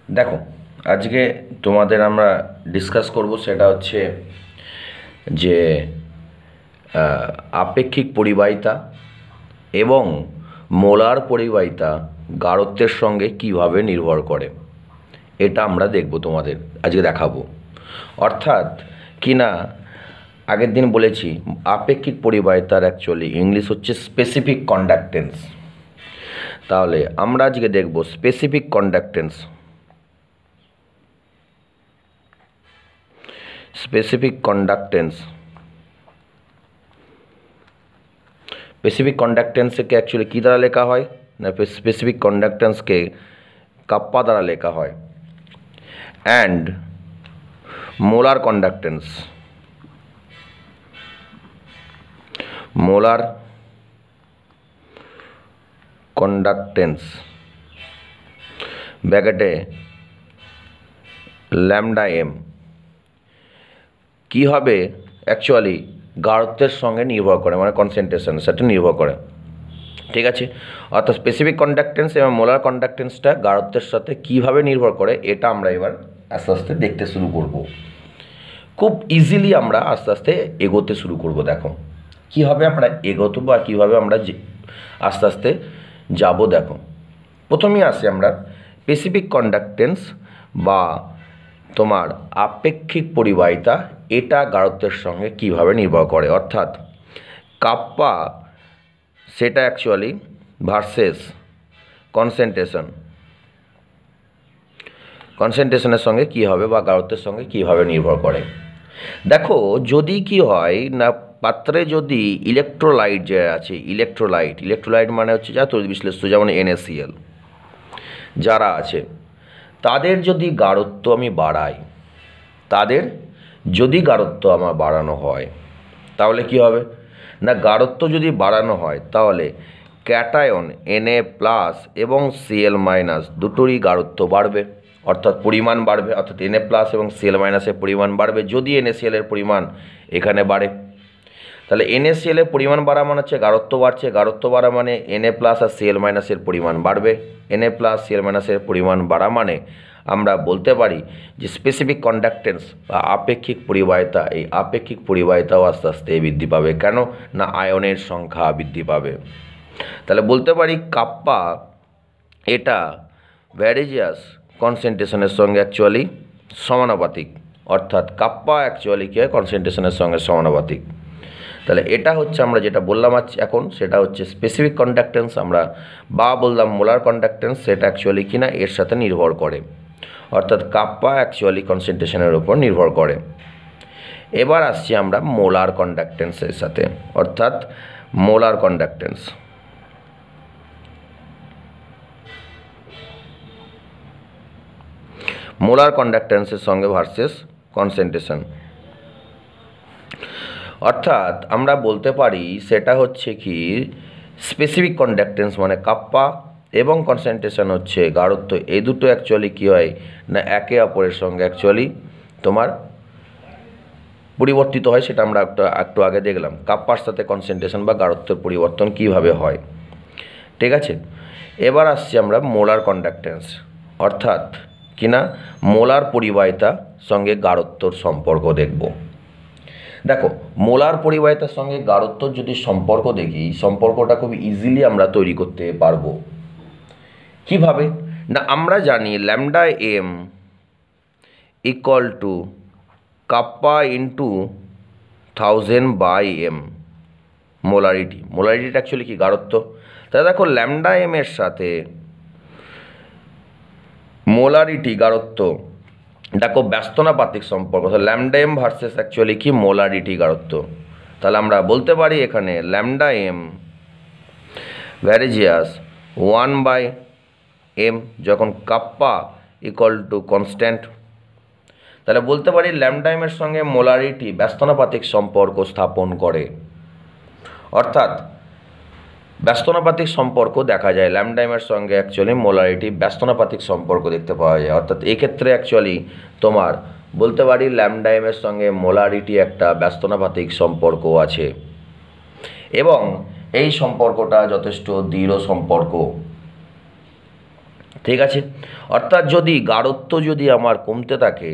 দেখো, আজকে তোমাদের আমরা ডিসকাস করব সেটা হচ্ছে যে আপেক্ষিক পরিবাহিতা এবং মোলার পরিবাহিতা গাঢ়ত্বের সঙ্গে কিভাবে নির্ভর করে, এটা আমরা দেখব, তোমাদের আজকে দেখাবো। অর্থাৎ কিনা আগের দিন বলেছি আপেক্ষিক পরিবাহিতার অ্যাকচুয়ালি ইংলিশ হচ্ছে স্পেসিফিক কন্ডাক্টেন্স। তাহলে আমরা আজকে দেখব স্পেসিফিক কন্ডাক্টেন্স। স্পেসিফিক কন্ডাক্টেন্সকে অ্যাকচুয়ালি কী দ্বারা লেখা হয় না, স্পেসিফিক কন্ডাক্টেন্সকে কাপ্পা দ্বারা লেখা হয়। অ্যান্ড মোলার কন্ডাক্টেন্স ব্র্যাকেটে ল্যামডা এম কী হবে অ্যাকচুয়ালি গাঢ়ত্বের সঙ্গে নির্ভর করে, মানে কনসেন্ট্রেশনের সাথে নির্ভর করে। ঠিক আছে, অর্থাৎ স্পেসিফিক কন্ডাক্টেন্স এবং মোলার কন্ডাক্টেন্সটা গাঢ়ত্বের সাথে কীভাবে নির্ভর করে এটা আমরা এবার আস্তে আস্তে দেখতে শুরু করব। খুব ইজিলি আমরা আস্তে আস্তে এগোতে শুরু করব। দেখো কীভাবে আমরা এগোতো বা কীভাবে আমরা আস্তে আস্তে যাব। দেখো প্রথমেই আসি আমরা স্পেসিফিক কন্ডাক্টেন্স বা তোমার আপেক্ষিক পরিবাহিতা, এটা গাঢ়ত্বের সঙ্গে কিভাবে নির্ভর করে। অর্থাৎ কাপ্পা সেটা অ্যাকচুয়ালি ভার্সেস কনসেন্ট্রেশনের সঙ্গে কী হবে বা গাঢ়ত্বের সঙ্গে কীভাবে নির্ভর করে। দেখো যদি কি হয় না, পাত্রে যদি ইলেকট্রোলাইট যে আছে, ইলেকট্রোলাইট মানে হচ্ছে যা তড়িৎ বিশ্লেষ্য, যেমন NaCl যারা আছে, তাদের যদি গাঢ়ত্ব আমি বাড়াই, আমার বাড়ানো হয়, তাহলে কি হবে না, গাঢ়ত্ব যদি বাড়ানো হয় তাহলে ক্যাটায়ন Na+ এবং Cl- দুটোরই গাঢ়ত্ব বাড়বে, অর্থাৎ পরিমাণ বাড়বে। অর্থাৎ Na+ এবং Cl- এর পরিমাণ বাড়বে যদি NaCl এর পরিমাণ এখানে বাড়ে। তাহলে NaCl এর পরিমাণ বাড়া মানে হচ্ছে গাঢ়ত্ব বাড়ছে, গাঢ়ত্ব বাড়া মানে Na+ আর Cl- এর পরিমাণ বাড়বে। Na+ Cl- এর পরিমাণ বাড়া মানে আমরা বলতে পারি যে স্পেসিফিক কন্ডাক্টেন্স বা আপেক্ষিক পরিবাহিতা, এই আপেক্ষিক পরিবাহিতাও আস্তে আস্তে বৃদ্ধি পাবে। কেন না, আয়নের সংখ্যা বৃদ্ধি পাবে। তাহলে বলতে পারি কাপ্পা এটা ভ্যারিজিয়াস কনসেন্ট্রেশনের সঙ্গে অ্যাকচুয়ালি সমানুপাতিক। অর্থাৎ কাপ্পা অ্যাকচুয়ালি কী হয়, কনসেন্ট্রেশনের সঙ্গে সমানুপাতিক। তাহলে এটা হচ্ছে আমরা যেটা বললাম এখন, সেটা হচ্ছে স্পেসিফিক কন্ডাক্টেন্স আমরা বা বললাম মোলার কন্ডাক্টেন্স, সেটা অ্যাকচুয়ালি কিনা এর সাথে নির্ভর করে। অর্থাৎ কাপ্পা অ্যাকচুয়ালি কনসেন্ট্রেশনের উপর নির্ভর করে। এবার আসছি আমরা মোলার কন্ডাক্টেন্সের সাথে, অর্থাৎ মোলার কন্ডাক্টেন্সের সঙ্গে ভার্সেস কনসেন্ট্রেশন। অর্থাৎ আমরা বলতে পারি সেটা হচ্ছে কি স্পেসিফিক কন্ডাক্টেন্স মানে কাপ্পা এবং কনসেন্ট্রেশন হচ্ছে গাঢ়ত্ব, এই দুটো অ্যাকচুয়ালি কী হয় না একে অপরের সঙ্গে অ্যাকচুয়ালি তোমার পরিবর্তিত হয়। সেটা আমরা একটু আগে দেখলাম কাপ্পার সাথে কনসেন্ট্রেশন বা গাঢ়ত্বের পরিবর্তন কিভাবে হয়। ঠিক আছে, এবার আসছি আমরা মোলার কন্ডাক্টেন্স, অর্থাৎ কিনা মোলার পরিবাহিতা সঙ্গে গাঢ়ত্বর সম্পর্ক দেখব। দেখো মোলার পরিবাহিতার সঙ্গে গাঢ়ত্বর যদি সম্পর্ক দেখি, সম্পর্কটা খুব ইজিলি আমরা তৈরি করতে পারবো। কিভাবে না, আমরা জানি lambda M equal to kappa into 1000/m মোলারিটিটা অ্যাকচুয়ালি কি গাঢ়ত্ব। তাহলে দেখো ল্যামডা এম এর সাথে মোলারিটি গাঢ়ত্ব, দেখো ব্যস্তনাপাতিক সম্পর্ক। ল্যামডা এম ভার্সেস অ্যাকচুয়ালি কি মোলারিটি গাঢ়ত্ব। তাহলে আমরা বলতে পারি এখানে ল্যামডা এম ভ্যারিজিয়াস 1/m যখন কাপ্পা ইকুয়াল টু কনস্ট্যান্ট। তাহলে বলতে পারি ল্যামডা এম এর সঙ্গে মোলারিটি ব্যস্তনাপাতিক সম্পর্ক স্থাপন করে। অর্থাৎ ব্যস্তনাপাতিক সম্পর্ক দেখা যায় ল্যামডা এম এর সঙ্গে অ্যাকচুয়ালি মোলারিটি ব্যস্তনাপাতিক সম্পর্ক দেখতে পাওয়া যায়। অর্থাৎ এক্ষেত্রে অ্যাকচুয়ালি তোমার বলতে পারি ল্যামডা এম এর সঙ্গে মোলারিটি একটা ব্যস্তনাপাতিক সম্পর্ক আছে এবং এই সম্পর্কটা যথেষ্ট দৃঢ় সম্পর্ক। ঠিক আছে, অর্থাৎ যদি গাঢ়ত্ব যদি আমার কমতে থাকে,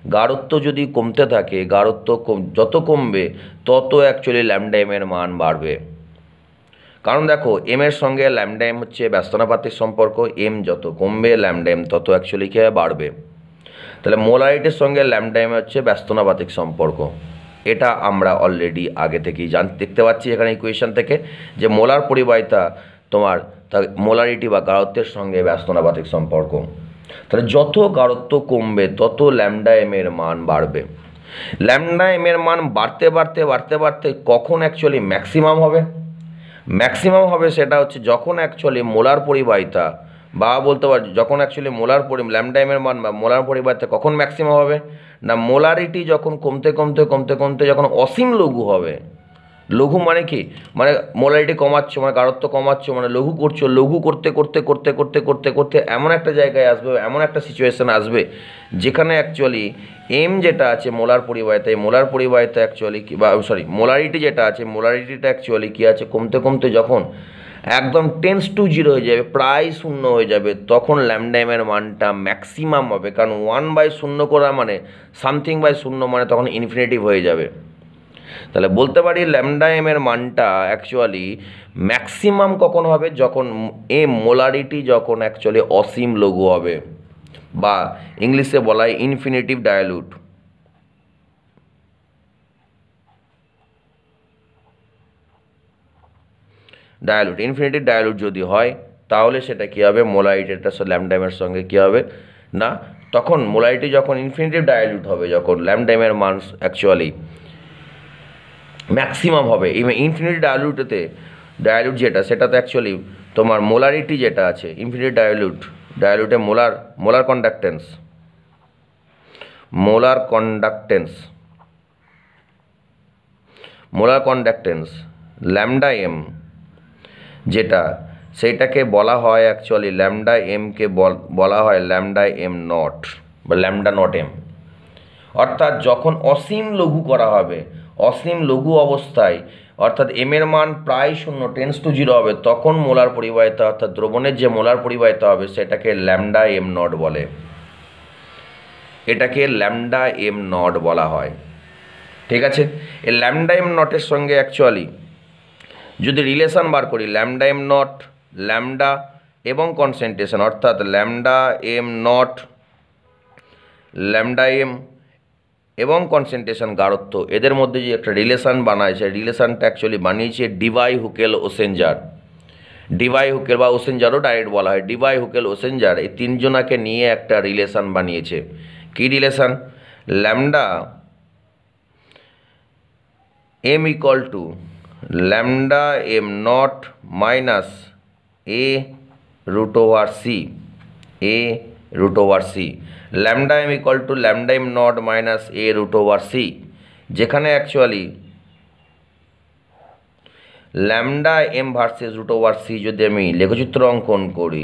গাঢ়ত্ব যত কমবে তত অ্যাকচুয়ালি ল্যামডা এম এর মান বাড়বে। কারণ দেখো এম এর সঙ্গে ল্যামডা এম হচ্ছে ব্যস্তানুপাতিক সম্পর্ক, এম যত কমবে ল্যামডা এম তত অ্যাকচুয়ালি কি বাড়বে। তাহলে মোলারিটির সঙ্গে ল্যামডা এম হচ্ছে ব্যস্তানুপাতিক সম্পর্ক, এটা আমরা অলরেডি আগে থেকেই দেখতে পাচ্ছি এখানে ইকুয়েশন থেকে, যে মোলার পরিবাহিতা তোমার মোলারিটি বা গাঢ়ত্বের সঙ্গে ব্যস্তানুপাতিক সম্পর্ক। তাহলে যত গাঢ়ত্ব কমবে তত ল্যামডা এম এর মান বাড়বে। ল্যামডা এম এর মান বাড়তে বাড়তে বাড়তে বাড়তে কখন অ্যাকচুয়ালি ম্যাক্সিমাম হবে? ম্যাক্সিমাম হবে সেটা হচ্ছে যখন অ্যাকচুয়ালি মোলার পরিবাহিতা বা বলতে পারি যখন অ্যাকচুয়ালি ল্যামডা এম এর মান বা মোলার পরিবাহিতা কখন ম্যাক্সিমাম হবে না, মোলারিটি যখন কমতে কমতে কমতে কমতে যখন অসীম লঘু হবে। লঘু মানে কি, মানে মোলারিটি কমাচ্ছ মানে গাঢ়ত্ব কমাচ্ছ মানে লঘু করছো, লঘু করতে করতে করতে করতে করতে করতে এমন একটা জায়গায় আসবে, এমন একটা সিচুয়েশান আসবে যেখানে অ্যাকচুয়ালি এম যেটা আছে মোলার পরিবাহিতা, এই মোলার পরিবাহিতা অ্যাকচুয়ালি কি বা মোলারিটি যেটা আছে, মোলারিটিটা অ্যাকচুয়ালি কী আছে কমতে কমতে যখন একদম টেন্স টু জিরো হয়ে যাবে, প্রায় শূন্য হয়ে যাবে, তখন ল্যামডা এম এর মানটা ম্যাক্সিমাম হবে। কারণ 1/0 করা মানে সামথিং বাই শূন্য মানে তখন ইনফিনিটিভ হয়ে যাবে। তাহলে বলতে পারি ল্যামডা এম এর মানটা অ্যাকচুয়ালি ম্যাক্সিমাম কখন হবে, যখন এম মোলারিটি যখন অ্যাকচুয়ালি অসীম লঘু হবে, বা ইংলিশে বলা হয় ইনফিনিটিভ ডায়ালুট। ইনফিনিটিভ ডায়ালুট যদি হয় তাহলে সেটা কী হবে, মোলারিটিটা ল্যামডা এম এর সঙ্গে কী হবে না, তখন মোলারিটি যখন ইনফিনিটিভ ডায়ালুট হবে, যখন ল্যামডা এম এর মান অ্যাকচুয়ালি ম্যাক্সিমাম হবে। ইনফিনিটি ডায়ালুট যেটা সেটাতে অ্যাকচুয়ালি তোমার মোলারিটি যেটা আছে, ইনফিনিটি ডায়ালুটে মোলার কন্ডাক্টেন্স ল্যামডা এম যেটা, সেইটাকে বলা হয় অ্যাকচুয়ালি ল্যামডা এমকে বলা হয় ল্যামডা এম নট বা ল্যামডা নট এম। অর্থাৎ যখন অসীম লঘু করা হবে, অসীম লঘু অবস্থায় অর্থাৎ এম এর মান প্রায় শূন্য টেন্স টু জিরো হবে, তখন মোলার পরিবাহিতা অর্থাৎ দ্রবণের যে মোলার পরিবাহিতা হবে সেটাকে ল্যামডা এম নট বলে, এটাকে ল্যামডা এম নট বলা হয়। ঠিক আছে, এই ল্যামডা এম নটের সঙ্গে অ্যাকচুয়ালি যদি রিলেশন বার করি, ল্যামডা এম নট, ল্যামডা এবং কনসেন্ট্রেশন, অর্থাৎ lambda M not, lambda M এবং কনসেন্ট্রেশন গাঢ়ত্ব, এদের মধ্যে যে একটা রিলেশান বানায়, সেই রিলেশানটা অ্যাকচুয়ালি বানিয়েছে ডিভাই হুকেল ওসেঞ্জার। ডিভাই হুকেল বা ওসেঞ্জারও ডাইরেক্ট বলা হয়, ডিভাই হুকেল ওসেঞ্জার এই তিনজনাকে নিয়ে একটা রিলেশান বানিয়েছে। কি relation? Lambda M equal to lambda M not minus A root over C, lambda M equal to lambda M not minus A root over C, যেখানে actually lambda M versus root over C যদি আমি লেখচিত্র অঙ্কন করি,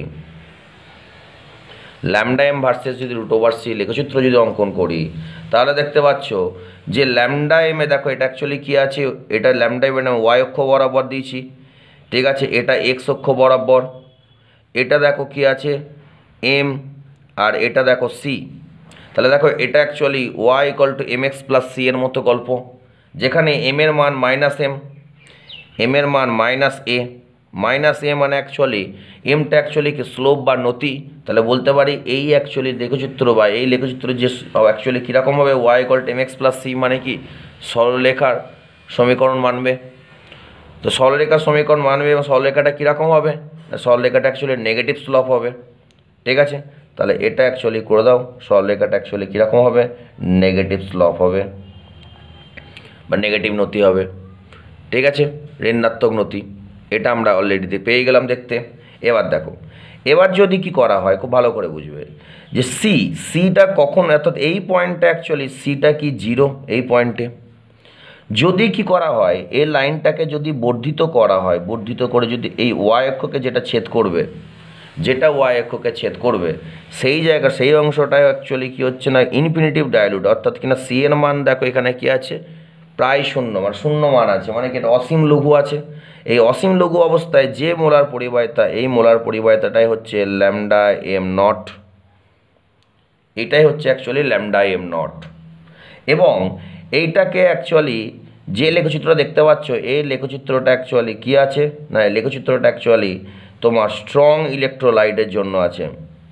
lambda M versus যদি root over C লেখচিত্র যদি অঙ্কন করি, তাহলে দেখতে পাচ্ছ যে ল্যামডা এমে দেখো এটা অ্যাকচুয়ালি কী আছে, এটা ল্যামডা এম ওয়াই অক্ষ বরাবর দিয়েছি, ঠিক আছে, এটা এক্স অক্ষ বরাবর, এটা দেখো কী আছে এম, আর এটা দেখো সি। তাহলে দেখো এটা actually Y equal to M X plus C এর মতো গল্প, যেখানে এম এর মান মাইনাস এম এর মান মাইনাস এ মানে অ্যাকচুয়ালি এমটা অ্যাকচুয়ালি কি স্লোপ বা নতি। তাহলে বলতে পারি এই অ্যাকচুয়ালি লেখচিত্র বা এই লেখচিত্র যে অ্যাকচুয়ালি কীরকম হবে, Y equal to M X plus C মানে কি সরলরেখার সমীকরণ মানবে। তো সরলরেখার সমীকরণ মানবে এবং সরলরেখাটা কীরকম হবে, সরলরেখাটা অ্যাকচুয়ালি নেগেটিভ স্লোপ হবে। ঠিক আছে, তাহলে এটা অ্যাকচুয়ালি করে দাও, সরলরেখাটা অ্যাকচুয়ালি কীরকম হবে, নেগেটিভ স্লোপ হবে বা নেগেটিভ নতি হবে। ঠিক আছে, ঋণাত্মক নতি, এটা আমরা অলরেডি পেয়ে গেলাম দেখতে। এবার দেখো, এবার যদি কি করা হয় খুব ভালো করে বুঝবে যে সিটা কখন, অর্থাৎ এই পয়েন্টটা অ্যাকচুয়ালি সিটা কি জিরো, এই পয়েন্টে যদি কি করা হয়, এই লাইনটাকে যদি বর্ধিত করা হয়, বর্ধিত করে যদি এই ওয়াই অক্ষকে যেটা ওয়াই অক্ষকে ছেদ করবে সেই জায়গা, সেই অংশটায় অ্যাকচুয়ালি কী হচ্ছে না ইনফিনিটিভ ডায়ালুট, অর্থাৎ কিনা সি এর মান দেখো এখানে কি আছে প্রায় শূন্য, মানে শূন্য মান আছে, মানে কি এটা অসীম লঘু আছে। এই অসীম লঘু অবস্থায় যে মোলার পরিবাহিতা, এই মোলার পরিবাহিতাটাই হচ্ছে ল্যামডা এম নট, এটাই হচ্ছে অ্যাকচুয়ালি ল্যামডা এম নট। এবং এইটাকে অ্যাকচুয়ালি যে লেখচিত্র দেখতে পাচ্ছ, এই লেখচিত্রটা অ্যাকচুয়ালি কী আছে না, এই লেখচিত্রটা অ্যাকচুয়ালি তোমার স্ট্রং ইলেকট্রোলাইটের জন্য আছে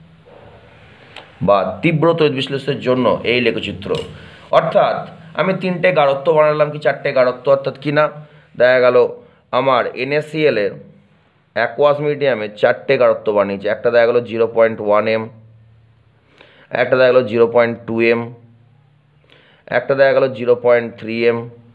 বা তীব্র তড়িৎ বিশ্লেষণের জন্য এই লেখচিত্র। অর্থাৎ আমি 3টে গাঢ়ত্ব বানালাম কি 4টে গাঢ়ত্ব, অর্থাৎ কি না দেখা গেল আমার NaCl এর অ্যাকোয়াস মিডিয়ামে 4টে গাঢ়ত্ব বানিয়েছে। একটা দেখা গেলো 0.1 m, একটা দেখা গেলো 0.2 m, একটা দেখা গেলো 0.3 m,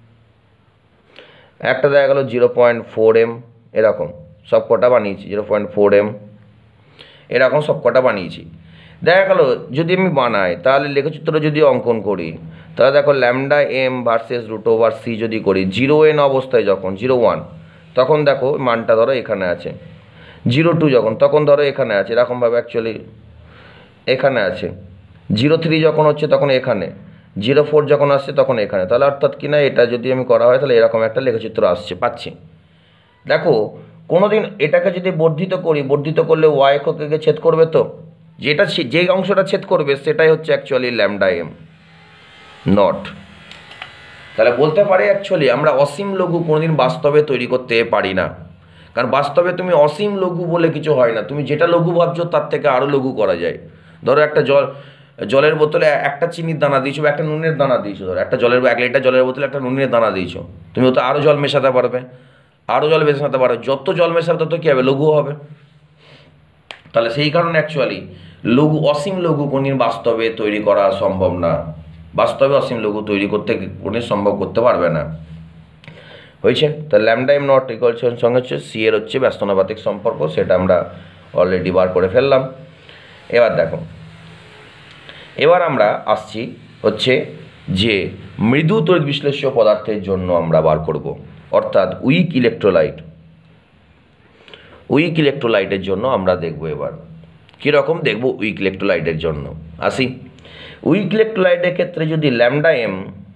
একটা দেখা গেলো 0.4 m, এরকম সব কটা বানিয়েছি। 0.4 m এরকম সব কটা বানিয়েছি। দেখা গেল যদি আমি বানাই তাহলে লেখচিত্র যদি অঙ্কন করি তাহলে দেখো ল্যামডা এম ভার্সেস √/c যদি করি 0n অবস্থায়, যখন 0.1 তখন দেখো মানটা ধরো এখানে আছে, 0.2 যখন তখন ধরো এখানে আছে, এরকমভাবে অ্যাকচুয়ালি এখানে আছে, 0.3 যখন হচ্ছে তখন এখানে, 0.4 যখন আসছে তখন এখানে। তাহলে অর্থাৎ কিনা এটা যদি আমি করা হয় তাহলে এরকম একটা লেখচিত্র আসছে পাচ্ছি। দেখো কোনো দিন এটাকে যদি বর্ধিত করি, বর্ধিত করলে y অক্ষকে ছেদ করবে, তো যেটা যেই অংশটা ছেদ করবে সেটাই হচ্ছে অ্যাকচুয়ালি ল্যামডা এম নট। তাহলে বলতে পারে অ্যাকচুয়ালি আমরা অসীম লঘু কোনোদিন বাস্তবে তৈরি করতে পারি না, কারণ বাস্তবে তুমি অসীম লঘু বলে কিছু হয় না, তুমি যেটা লঘু ভাবছো তার থেকে আরও লঘু করা যায়। ধরো একটা জলের বোতলে একটা চিনির দানা দিয়েছো বা একটা নুনের দানা দিয়েছো, ধরো একটা 1 লিটার জলের বোতলে একটা নুনের দানা দিয়েছো, তুমি তো আরও জল মেশাতে পারবে, আরও জল মেশাতে পারবে, যত জল মেশাবে তত কী হবে, লঘু হবে। তাহলে সেই কারণে অ্যাকচুয়ালি লঘু অসীম লঘু কোনদিন বাস্তবে তৈরি করা সম্ভব না, বাস্তবে অসীম লঘু তৈরি করতে কোনদিন সম্ভব করতে পারবে না। হয়েছে? তা ল্যামডা এম নট ইকুয়ালসের সঙ্গে হচ্ছে সি এর হচ্ছে ব্যস্তানুপাতিক সম্পর্ক, সেটা আমরা অলরেডি বার করে ফেললাম। এবার দেখো, এবার আমরা আসছি হচ্ছে যে মৃদু তড়িৎ বিশ্লেষ্য পদার্থের জন্য আমরা বার করব, অর্থাৎ উইক ইলেকট্রোলাইট। উইক ইলেকট্রোলাইটের জন্য আমরা দেখব এবার কীরকম দেখব উইক ইলেকট্রোলাইটের জন্য। আসি, উইক ইলেকট্রোলাইটের ক্ষেত্রে যদি ল্যামডা এম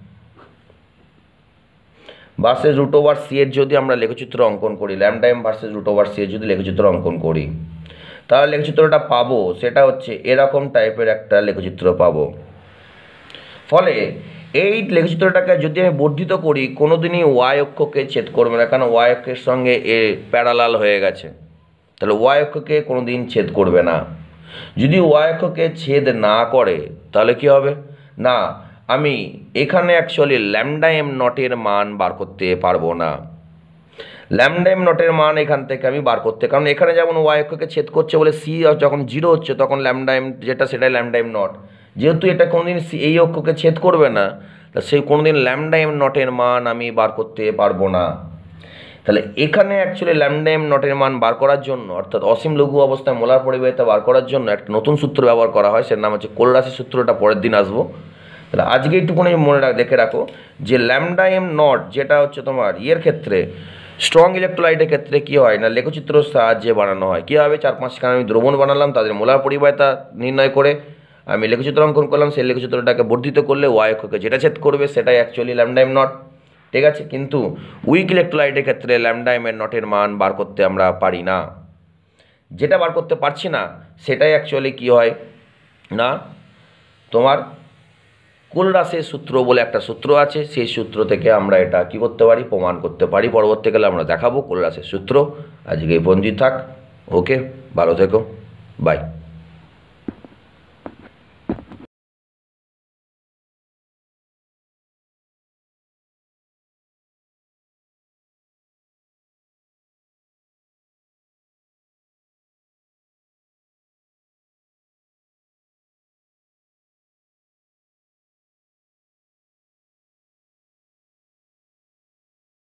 ভার্সেস √/c এর যদি আমরা লেখচিত্র অঙ্কন করি, ল্যামডা এম ভার্সেস √/c এর যদি লেখচিত্র অঙ্কন করি তাহলে লেখচিত্রটা পাবো সেটা হচ্ছে এরকম টাইপের একটা লেখচিত্র পাবো। ফলে এই লেখচিত্রটাকে যদি আমি বর্ধিত করি কোনোদিনই y অক্ষকে ছেদ করবে না, কারণ y অক্ষের সঙ্গে এ প্যারালাল হয়ে গেছে, তাহলে y অক্ষকে কোনোদিন ছেদ করবে না। যদি y অক্ষকে ছেদ না করে তাহলে কি হবে না, আমি এখানে অ্যাকচুয়ালি ল্যামডা এম নটের মান বার করতে পারবো না। ল্যামডা এম নটের মান এখান থেকে আমি বার করতে, কারণ এখানে যেমন y অক্ষকে ছেদ করছে বলে c যখন 0 হচ্ছে তখন ল্যামডা এম যেটা সেটাই ল্যামডা এম নট, যেহেতু এটা কোনোদিন এই অক্ষকে ছেদ করবে না তা সেই কোনোদিন ল্যামডা এম নটের মান আমি বার করতে পারবো না। তাহলে এখানে অ্যাকচুয়ালি ল্যামডা এম নটের মান বার করার জন্য, অর্থাৎ অসীম লঘু অবস্থায় মোলার পরিবাহিতা বার করার জন্য একটা নতুন সূত্র ব্যবহার করা হয়, সের নাম হচ্ছে কোলরাশি সূত্রটা পরের দিন আসবো। তাহলে আজকে একটুখানি মনে দেখে রাখো যে ল্যামডা এম নট যেটা হচ্ছে তোমার ইয়ের ক্ষেত্রে স্ট্রং ইলেকট্রোলাইটের ক্ষেত্রে কী হয় না, লেখচিত্রর সাহায্যে বানানো হয়। কী হবে, 4-5খানা আমি দ্রবণ বানালাম, তাদের মোলার পরিবাহিতা নির্ণয় করে আমি লেখচিত্র অঙ্কন করলাম, সেই লেখচিত্রটাকে বর্ধিত করলে y অক্ষকে যেটা ছেদ করবে সেটাই অ্যাকচুয়ালি ল্যামডা এম নট, ঠিক আছে। কিন্তু উইক ইলেকট্রোলাইটের ক্ষেত্রে ল্যামডা এম এর নটের মান বার করতে আমরা পারি না, যেটা বার করতে পারছি না সেটাই অ্যাকচুয়ালি কী হয় না, তোমার কোলরাশের সূত্র বলে একটা সূত্র আছে, সেই সূত্র থেকে আমরা এটা কী করতে পারি, প্রমাণ করতে পারি। পরবর্তীকালে আমরা দেখাবো কোলরাশের সূত্র। আজকে এই পর্যন্তই থাক, ওকে, ভালো থেকো, বাই।